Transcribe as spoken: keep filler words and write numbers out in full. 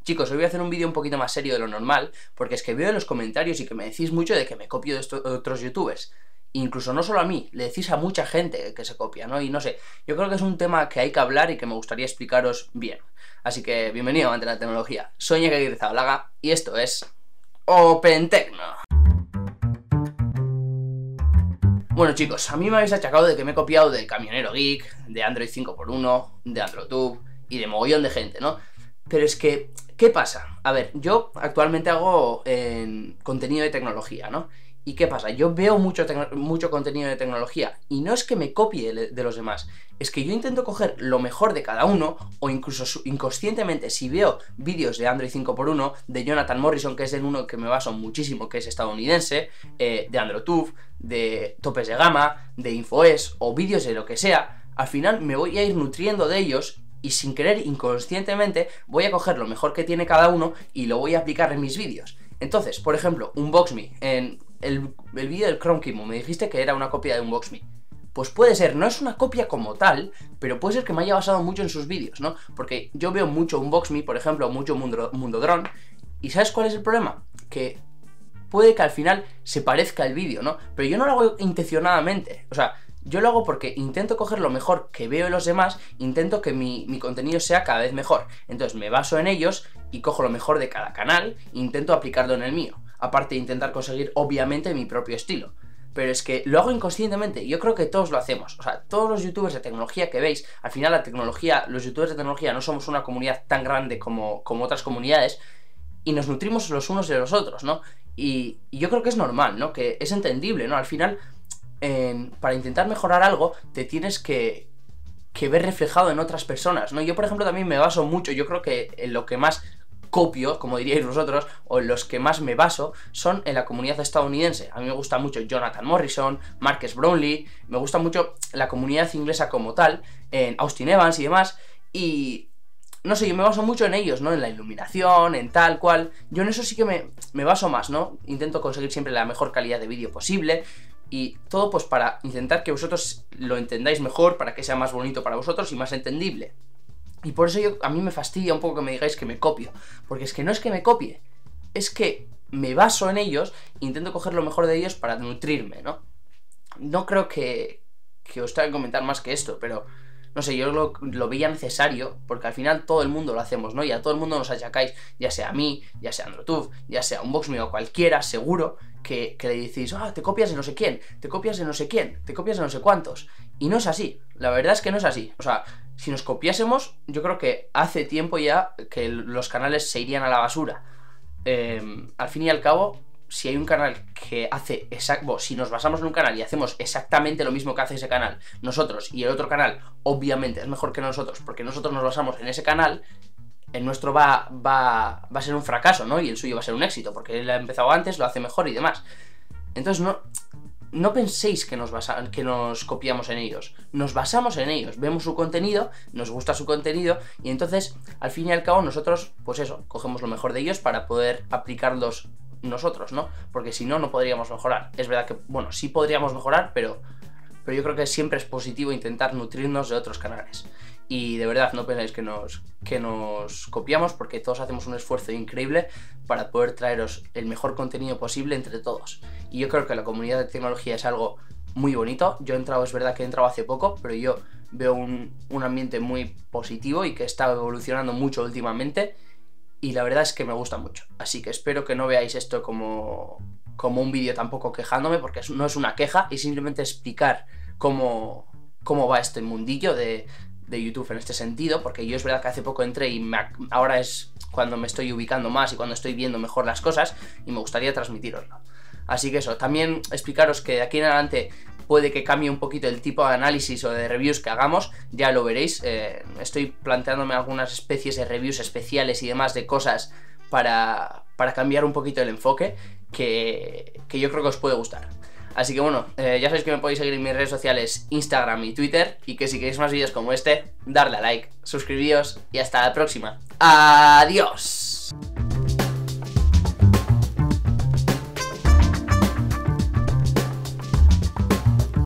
Chicos, hoy voy a hacer un vídeo un poquito más serio de lo normal, porque es que veo en los comentarios y que me decís mucho de que me copio de, estos, de otros youtubers. Incluso no solo a mí, le decís a mucha gente que se copia, ¿no? Y no sé, yo creo que es un tema que hay que hablar y que me gustaría explicaros bien. Así que, bienvenido ante la tecnología. Soy Iñaki Aguirre Zabalaga y esto es Open Tecno. Bueno chicos, a mí me habéis achacado de que me he copiado del Camionero Geek, de Android cinco por uno, de AndroTube y de mogollón de gente, ¿no? Pero es que, ¿qué pasa? A ver, yo actualmente hago eh, contenido de tecnología, ¿no? ¿Y qué pasa? Yo veo mucho, mucho contenido de tecnología y no es que me copie de los demás, es que yo intento coger lo mejor de cada uno, o incluso inconscientemente, si veo vídeos de Android cinco por uno, de Jonathan Morrison, que es en uno que me baso muchísimo, que es estadounidense, eh, de AndroTube, de Topes de Gama, de InfoES, o vídeos de lo que sea, al final me voy a ir nutriendo de ellos y sin querer, inconscientemente, voy a coger lo mejor que tiene cada uno y lo voy a aplicar en mis vídeos. Entonces, por ejemplo, Unbox.me, en el, el vídeo del Chrome Kimo, me dijiste que era una copia de Unbox.me. Pues puede ser, no es una copia como tal, pero puede ser que me haya basado mucho en sus vídeos, ¿no? Porque yo veo mucho Unbox.me, por ejemplo, mucho Mundo, Mundo Drone, y ¿sabes cuál es el problema? Que puede que al final se parezca el vídeo, ¿no? Pero yo no lo hago intencionadamente, o sea, yo lo hago porque intento coger lo mejor que veo en los demás, intento que mi, mi contenido sea cada vez mejor. Entonces me baso en ellos y cojo lo mejor de cada canal e intento aplicarlo en el mío. Aparte de intentar conseguir, obviamente, mi propio estilo. Pero es que lo hago inconscientemente, yo creo que todos lo hacemos. O sea, todos los youtubers de tecnología que veis, al final la tecnología, los youtubers de tecnología no somos una comunidad tan grande como, como otras comunidades, y nos nutrimos los unos de los otros, ¿no? Y, y yo creo que es normal, ¿no? Que es entendible, ¿no? Al final, eh, para intentar mejorar algo, te tienes que, que ver reflejado en otras personas, ¿no? Yo, por ejemplo, también me baso mucho, yo creo que en lo que más copio, como diríais vosotros, o en los que más me baso, son en la comunidad estadounidense. A mí me gusta mucho Jonathan Morrison, Marques Brownlee, me gusta mucho la comunidad inglesa como tal, en Austin Evans y demás, y no sé, yo me baso mucho en ellos, ¿no? En la iluminación, en tal cual. Yo en eso sí que me, me baso más, ¿no? Intento conseguir siempre la mejor calidad de vídeo posible, y todo pues para intentar que vosotros lo entendáis mejor, para que sea más bonito para vosotros y más entendible. Y por eso yo, a mí me fastidia un poco que me digáis que me copio, porque es que no es que me copie, es que me baso en ellos e intento coger lo mejor de ellos para nutrirme, ¿no? No creo que, que os tenga que comentar más que esto, pero no sé, yo lo, lo veía necesario, porque al final todo el mundo lo hacemos, ¿no? Y a todo el mundo nos achacáis, ya sea a mí, ya sea a AndroTube, ya sea a Unbox.me o cualquiera, seguro, que, que le decís, ah, te copias de no sé quién, te copias de no sé quién, te copias de no sé cuántos. Y no es así, la verdad es que no es así. O sea, si nos copiásemos, yo creo que hace tiempo ya que los canales se irían a la basura. Eh, al fin y al cabo, si hay un canal que hace exacto, bueno, si nos basamos en un canal y hacemos exactamente lo mismo que hace ese canal nosotros, y el otro canal obviamente es mejor que nosotros porque nosotros nos basamos en ese canal, el nuestro va, va, va a ser un fracaso, ¿no? Y el suyo va a ser un éxito, porque él ha empezado antes, lo hace mejor y demás. Entonces no, no penséis que nos, basa, que nos copiamos en ellos, nos basamos en ellos, vemos su contenido, nos gusta su contenido, y entonces al fin y al cabo nosotros, pues eso, cogemos lo mejor de ellos para poder aplicarlos nosotros, ¿no? Porque si no, no podríamos mejorar. Es verdad que, bueno, sí podríamos mejorar, pero, pero yo creo que siempre es positivo intentar nutrirnos de otros canales. Y de verdad, no pensáis que nos, que nos copiamos, porque todos hacemos un esfuerzo increíble para poder traeros el mejor contenido posible entre todos. Y yo creo que la comunidad de tecnología es algo muy bonito. Yo he entrado, es verdad que he entrado hace poco, pero yo veo un, un ambiente muy positivo y que está evolucionando mucho últimamente. Y la verdad es que me gusta mucho, así que espero que no veáis esto como, como un vídeo tampoco quejándome, porque no es una queja, y simplemente explicar cómo, cómo va este mundillo de, de YouTube en este sentido, porque yo es verdad que hace poco entré y me, ahora es cuando me estoy ubicando más y cuando estoy viendo mejor las cosas, y me gustaría transmitiroslo. Así que eso, también explicaros que de aquí en adelante puede que cambie un poquito el tipo de análisis o de reviews que hagamos, ya lo veréis. Eh, estoy planteándome algunas especies de reviews especiales y demás de cosas para, para cambiar un poquito el enfoque, que, que yo creo que os puede gustar. Así que bueno, eh, ya sabéis que me podéis seguir en mis redes sociales, Instagram y Twitter, y que si queréis más vídeos como este, darle a like, suscribíos y hasta la próxima. ¡Adiós!